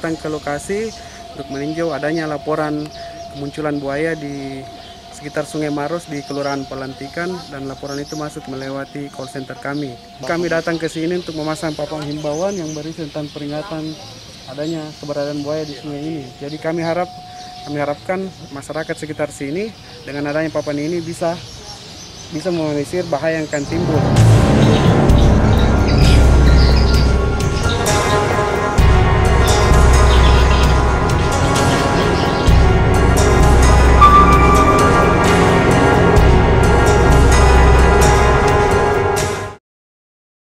datang ke lokasi untuk meninjau adanya laporan kemunculan buaya di sekitar Sungai Maros di Kelurahan Pelantikan, dan laporan itu masuk melewati call center kami. Kami datang ke sini untuk memasang papan himbauan yang berisi tentang peringatan adanya keberadaan buaya di sungai ini. Jadi kami harapkan masyarakat sekitar sini dengan adanya papan ini bisa meminimalisir bahaya yang akan timbul.